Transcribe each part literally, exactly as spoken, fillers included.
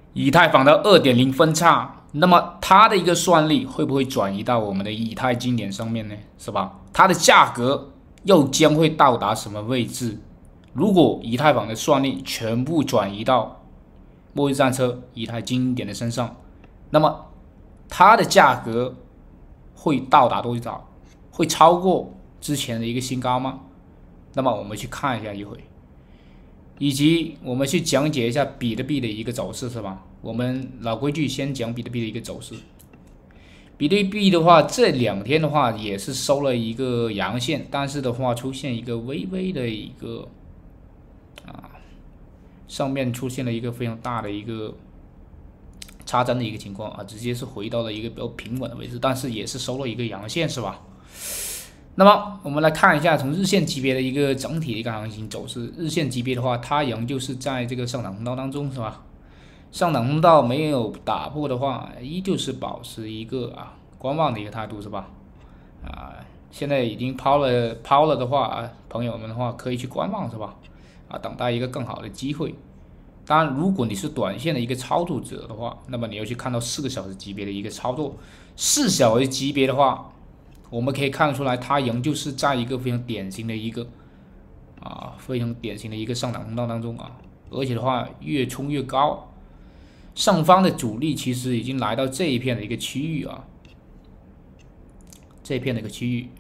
以太坊的 二点零 分叉，那么它的一个算力会不会转移到我们的以太经典上面呢？是吧？它的价格又将会到达什么位置？如果以太坊的算力全部转移到末日战车以太经典的身上，那么它的价格会到达多少？会超过之前的一个新高吗？那么我们去看一下一回。以及我们去讲解一下比特币的一个走势，是吧？我们老规矩，先讲比特币的一个走势。比特币的话，这两天的话也是收了一个阳线，但是的话出现一个微微的一个啊，上面出现了一个非常大的一个插针的一个情况啊，直接是回到了一个比较平稳的位置，但是也是收了一个阳线，是吧？那么我们来看一下从日线级别的一个整体的一个行情走势。日线级别的话，它仍旧是在这个上涨通道当中，是吧？上涨通道没有打破的话，依旧是保持一个啊观望的一个态度，是吧？啊，现在已经抛了抛了的话啊，朋友们的话可以去观望，是吧？啊，等待一个更好的机会。当然，如果你是短线的一个操作者的话，那么你要去看到四个小时级别的一个操作。四小时级别的话，我们可以看得出来，它仍旧是在一个非常典型的一个啊，非常典型的一个上涨通道当中啊，而且的话越冲越高，上方的阻力其实已经来到这一片的一个区域啊，这一片的一个区域，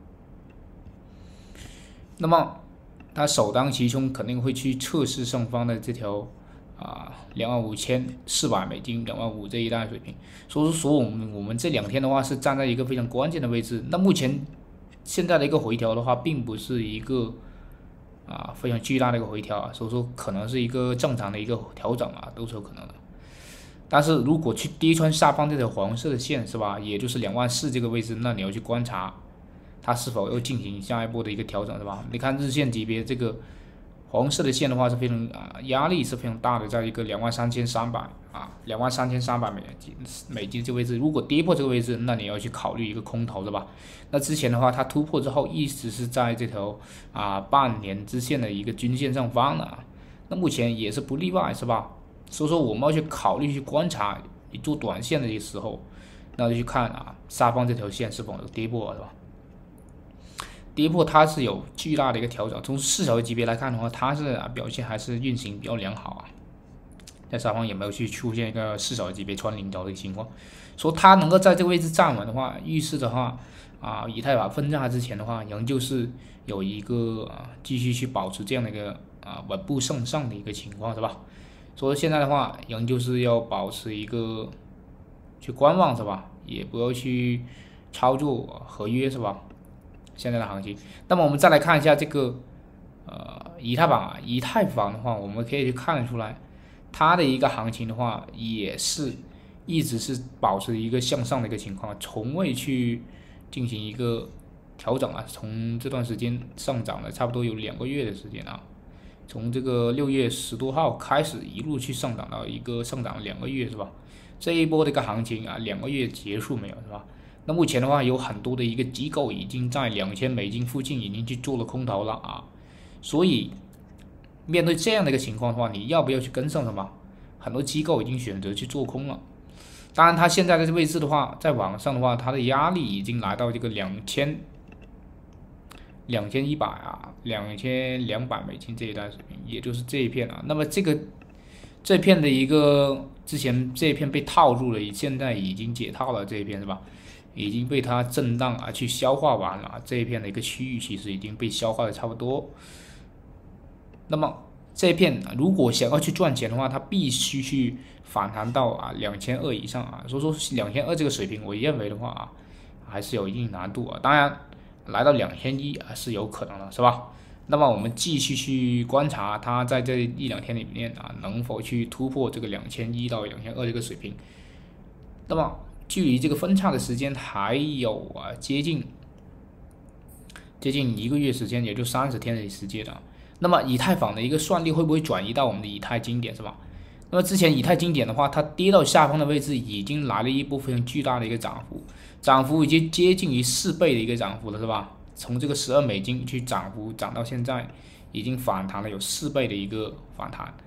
那么它首当其冲肯定会去测试上方的这条啊两万五千四百美金，两万五这一带水平。所以说，我们我们这两天的话是站在一个非常关键的位置。那目前现在的一个回调的话，并不是一个啊非常巨大的一个回调啊，所以说可能是一个正常的一个调整啊，都是有可能的。但是如果去跌穿下方这条黄色的线，是吧？也就是两万四这个位置，那你要去观察它是否又进行下一波的一个调整，是吧？你看日线级别这个黄色的线的话是非常啊压力是非常大的，在一个两万三千三百啊两万三千三百美金美金这个位置，如果跌破这个位置，那你要去考虑一个空头，是吧？那之前的话，它突破之后一直是在这条啊半年之线的一个均线上方的，那目前也是不例外，是吧？所以说我们要去考虑去观察，你做短线的时候，那就去看啊下方这条线是否有跌破，是吧？跌破它是有巨大的一个调整，从四小时级别来看的话，它是啊表现还是运行比较良好啊，在上方也没有去出现一个四小时级别穿领头的情况，说它能够在这个位置站稳的话，预示的话啊，以太坊分叉之前的话，仍旧是有一个啊继续去保持这样的一个啊稳步向上的一个情况，是吧？所以现在的话，仍旧是要保持一个去观望，是吧？也不要去操作合约，是吧？现在的行情，那么我们再来看一下这个呃以太坊啊，以太坊的话，我们可以去看得出来，它的一个行情的话，也是一直是保持一个向上的一个情况，从未去进行一个调整啊。从这段时间上涨了差不多有两个月的时间啊，从这个六月十多号开始一路去上涨到一个上涨了两个月，是吧？这一波的一个行情啊，两个月结束没有，是吧？那目前的话，有很多的一个机构已经在两千美金附近已经去做了空头了啊，所以面对这样的一个情况的话，你要不要去跟上什么？很多机构已经选择去做空了。当然，它现在的位置的话，在网上的话，它的压力已经来到这个两千两千一百啊，两千两百美金这一带水平，也就是这一片啊。那么这个这片的一个之前这一片被套住了，现在已经解套了，这一片是吧？已经被它震荡啊去消化完了，这一片的一个区域其实已经被消化的差不多。那么这一片如果想要去赚钱的话，它必须去反弹到啊两千二以上啊，所以说两千二这个水平，我认为的话啊，还是有一定难度啊。当然，来到两千一啊是有可能的，是吧？那么我们继续去观察它在这一两天里面啊，能否去突破这个两千一到两千二这个水平。那么距离这个分叉的时间还有啊接近接近一个月时间，也就三十天的时间啊。那么以太坊的一个算力会不会转移到我们的以太经典，是吧？那么之前以太经典的话，它跌到下方的位置，已经来了一波非常巨大的一个涨幅，涨幅已经接近于四倍的一个涨幅了，是吧？从这个十二美金去涨幅涨到现在，已经反弹了有四倍的一个反弹。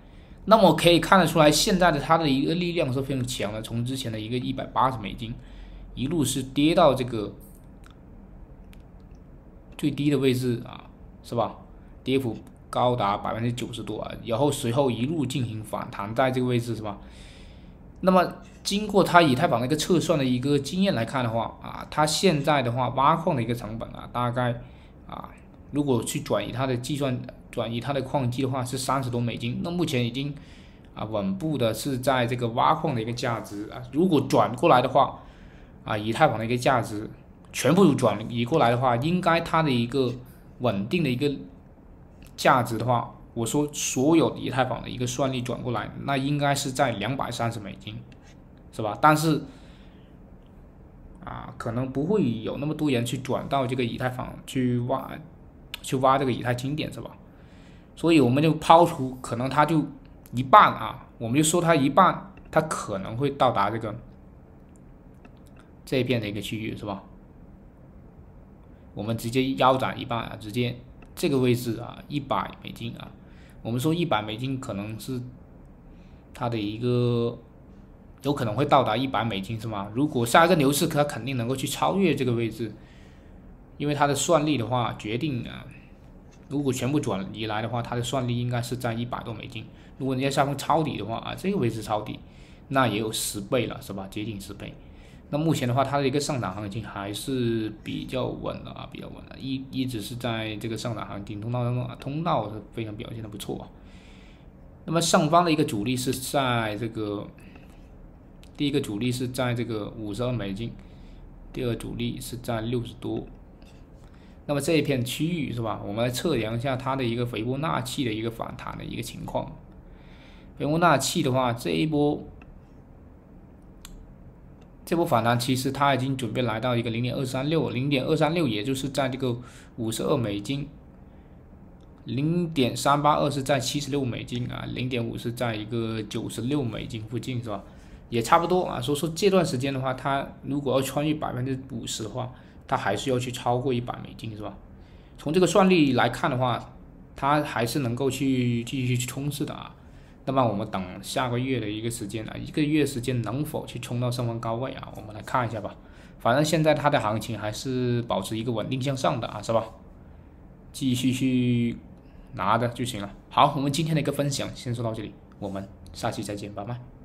那么可以看得出来，现在的它的一个力量是非常强的，从之前的一个一百八十美金，一路是跌到这个最低的位置啊，是吧？跌幅高达百分之九十多啊，然后随后一路进行反弹，在这个位置是吧？那么经过它以太坊的一个测算的一个经验来看的话啊，它现在的话挖矿的一个成本啊，大概啊，如果去转移它的计算。转移它的矿机的话是三十多美金，那目前已经啊稳步的是在这个挖矿的一个价值啊，如果转过来的话啊，以太坊的一个价值全部转移过来的话，应该它的一个稳定的一个价值的话，我说所有以太坊的一个算力转过来，那应该是在两百三十美金，是吧？但是啊，可能不会有那么多人去转到这个以太坊去挖去挖这个以太经典，是吧？所以我们就抛除可能它就一半啊，我们就说它一半，它可能会到达这个这一片的一个区域，是吧？我们直接腰斩一半啊，直接这个位置啊，一百美金啊，我们说一百美金可能是它的一个有可能会到达一百美金，是吗？如果下一个牛市，它肯定能够去超越这个位置，因为它的算力的话决定啊。如果全部转移来的话，它的算力应该是在一百多美金。如果你在下方抄底的话啊，这个位置抄底，那也有十倍了，是吧？接近十倍。那目前的话，它的一个上涨行情还是比较稳的啊，比较稳的，一一直是在这个上涨行情通道当中啊，通道是非常表现的不错啊。那么上方的一个阻力是在这个，第一个阻力是在这个五十二美金，第二阻力是在六十多。那么这一片区域是吧？我们来测量一下它的一个斐波那契的一个反弹的一个情况。斐波那契的话，这一波这波反弹其实它已经准备来到一个零点二三六，零点二三六也就是在这个五十二美金，零点三八二是在七十六美金啊，零点五是在一个九十六美金附近是吧？也差不多啊。所以说这段时间的话，它如果要穿越百分之五十的话，它还是要去超过一百美金，是吧？从这个算力来看的话，它还是能够去继续去冲刺的啊。那么我们等下个月的一个时间啊，一个月时间能否去冲到上方高位啊？我们来看一下吧。反正现在它的行情还是保持一个稳定向上的啊，是吧？继续去拿着就行了。好，我们今天的一个分享先说到这里，我们下期再见，拜拜。